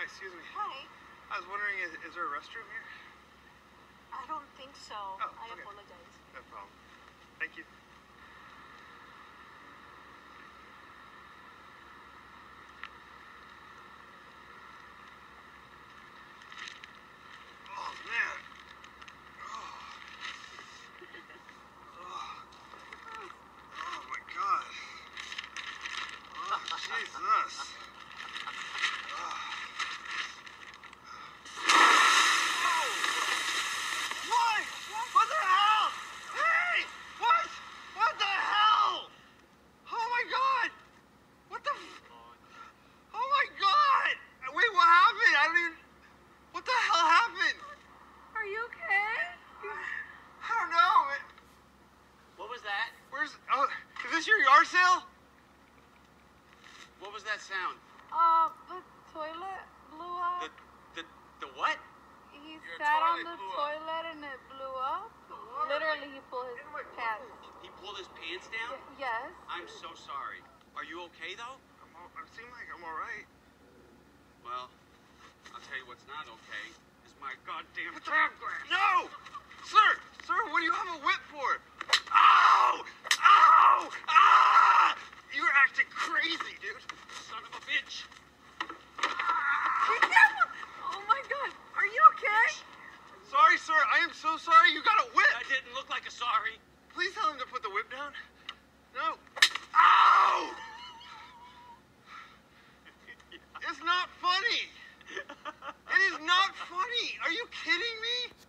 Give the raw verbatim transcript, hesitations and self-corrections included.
Hi, excuse me. Hi. I was wondering, is, is there a restroom here? I don't think so. Oh, I okay. apologize. No problem. Thank you. Oh, man. Oh. Oh. Oh, my God. Oh, Jesus. Oh. What? What the hell? Hey! What? What the hell? Oh my God! What the? Oh my God! Wait, what happened? I don't even. What the hell happened? Are you okay? I don't know. It, What was that? where's? Oh, is this your yard sale? What was that sound? Uh, the toilet blew up. The the the what? He Your sat on toilet the blew up. toilet and it blew up. Literally, he pulled his pants. He pulled his pants down? Y- yes. I'm so sorry. Are you okay though? I'm all, I seem like I'm all right. Well, I'll tell you what's not okay. Is my goddamn What the- crab grass. No, sir, sir, what do you have a whip for? Ow! Ow! Ah! You're acting crazy, dude. Son of a bitch. Be careful! Oh my God. Are you okay? Sorry, sir. I am so sorry. You got a whip. That didn't look like a sorry. Please tell him to put the whip down. No. Ow! It's not funny. It is not funny. Are you kidding me?